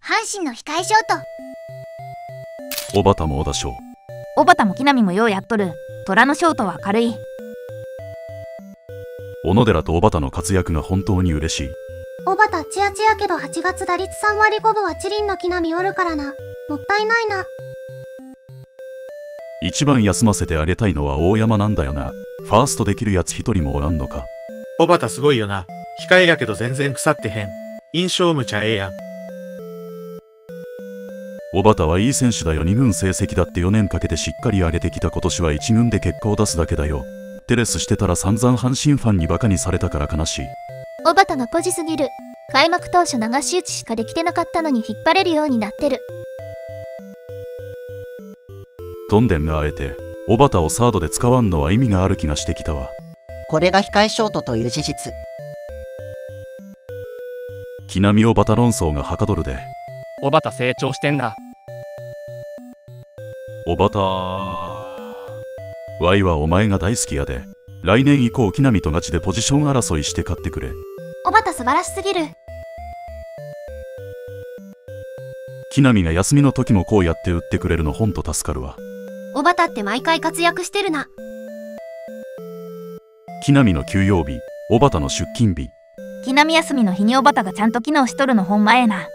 阪神の控えショート。 小畑も小田賞。 小畑も木浪もようやっとる。虎のショートは軽い。 小野寺と小畑の活躍が本当に嬉しい。 小畑チヤチヤけど8月打率3割5分はチリンの木浪おるからな。もったいないな。 一番休ませてあげたいのは大山なんだよな。ファーストできるやつ一人もおらんのか。 小畑すごいよな。控えやけど全然腐ってへん。印象むちゃええやん。 小畑はいい選手だよ。2軍成績だって4年かけてしっかり上げてきた。今年は1軍で結果を出すだけだよ。テレスしてたら散々阪神ファンにバカにされたから悲しい。 小畑がポジすぎる。開幕当初流し打ちしかできてなかったのに引っ張れるようになってる。 どんでんがあえて小畑をサードで使わんのは意味がある気がしてきたわ。 これが控えショートという事実。 木浪小畑論争がはかどるで。 小畑成長してんな。 小畑ワイはお前が大好きやで。来年以降木浪とガチでポジション争いして勝ってくれ。 小畑素晴らしすぎる。 木浪が休みの時もこうやって打ってくれるのほんと助かるわ。 小畑って毎回活躍してるな。 木浪の休養日、小畑の出勤日。 木浪休みの日に小畑がちゃんと機能しとるのほんまええな。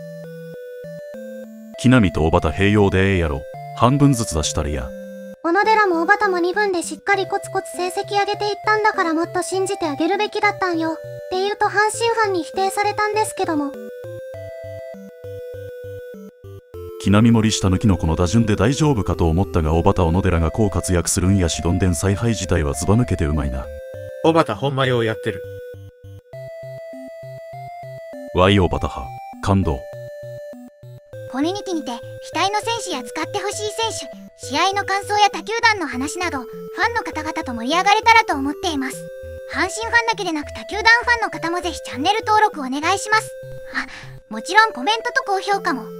木浪と小畑併用でええやろ。半分ずつ出したらや。 小野寺も小畑も2軍でしっかりコツコツ成績上げていったんだからもっと信じてあげるべきだったんよ。って言うと阪神ファンに否定されたんですけども。 木浪森下抜きのこの打順で大丈夫かと思ったが小畑小野寺がこう活躍するんやし、どんでん采配自体はずば抜けてうまいな。 小畑ほんまようやってる。 ワイ小畑派感動。 コミュニティにて額の選手や使ってほしい選手、試合の感想や他球団の話などファンの方々と盛り上がれたらと思っています。阪神ファンだけでなく他球団ファンの方もぜひチャンネル登録お願いします。もちろんコメントと高評価も。